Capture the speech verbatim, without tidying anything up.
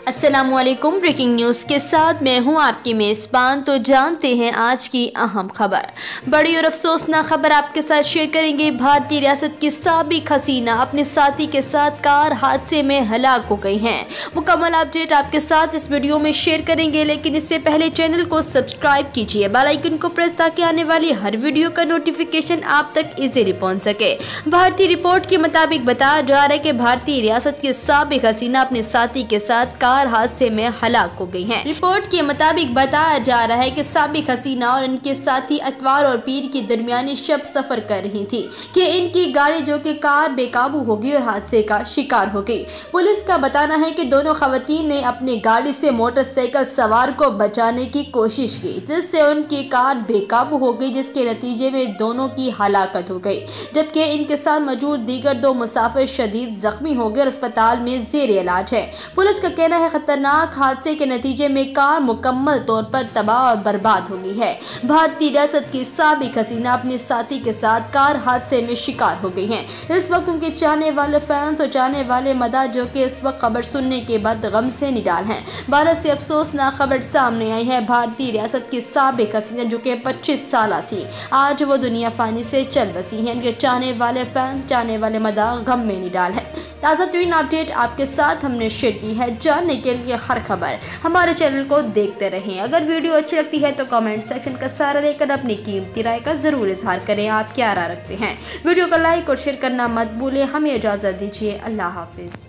अस्सलामुअलैकुम। Breaking news के साथ मैं हूं आपकी मेज़बान। तो जानते हैं आज की अहम खबर। बड़ी और अफसोसनाक खबर आपके साथ शेयर करेंगे। भारतीय रियासत की साबिक हसीना अपने साथी के साथ कार हादसे में हलाक हो गई हैं। मुकम्मल अपडेट आपके साथ इस वीडियो में शेयर करेंगे, लेकिन इससे पहले चैनल को सब्सक्राइब कीजिए, बेल आइकन को प्रेस ताकि आने वाली हर वीडियो का नोटिफिकेशन आप तक इजीली पहुँच सके। भारतीय रिपोर्ट के मुताबिक बताया जा रहा है कि भारतीय रियासत की साबिक हसीना अपने साथी के साथ कार हादसे में हलाक हो गई हैं। रिपोर्ट के मुताबिक बताया जा रहा है कि साबिक हसीना और इनके साथी अतवार और पीर की दरमियानी शब सफर कर रही थी कि इनकी गाड़ी जो कि कार बेकाबू हो गई और हादसे का शिकार हो गई। पुलिस का बताना है कि दोनों खवातीन ने अपनी गाड़ी से मोटरसाइकिल सवार को बचाने की कोशिश की, जिससे उनकी कार बेकाबू हो गई, जिसके नतीजे में दोनों की हलाकत हो गई, जबकि इनके साथ मौजूद दीगर दो मुसाफिर शदीद जख्मी हो गए और अस्पताल में जेर इलाज है। पुलिस का कहना है खतरनाक हादसे के नतीजे में कार मुकम्मल तौर पर तबाह और बर्बाद हो गई है। भारतीय रियासत की साबिक हसीना अपने साथी के साथ कार हादसे में शिकार हो गई हैं। इस वक्त उनके चाहने वाले फैंस और चाहने वाले मदा जो कि इस वक्त खबर सुनने के बाद गम से निडाल हैं। भारत से अफसोसनाक खबर सामने आई है। भारतीय रियासत की साबिक हसीना जो कि पच्चीस साल थी, आज वो दुनिया फानी से चल बसी हैं। इनके चाहने वाले फैंस, चाहने वाले मदा गम में निडाल है। ताज़ा तरीन अपडेट आपके साथ हमने शेयर की है। जानने के लिए हर खबर हमारे चैनल को देखते रहें। अगर वीडियो अच्छी लगती है तो कमेंट सेक्शन का सहारा लेकर अपनी कीमती राय का जरूर इजहार करें। आप क्या राय रखते हैं? वीडियो को लाइक और शेयर करना मत भूलें। हमें इजाज़त दीजिए। अल्लाह हाफिज़।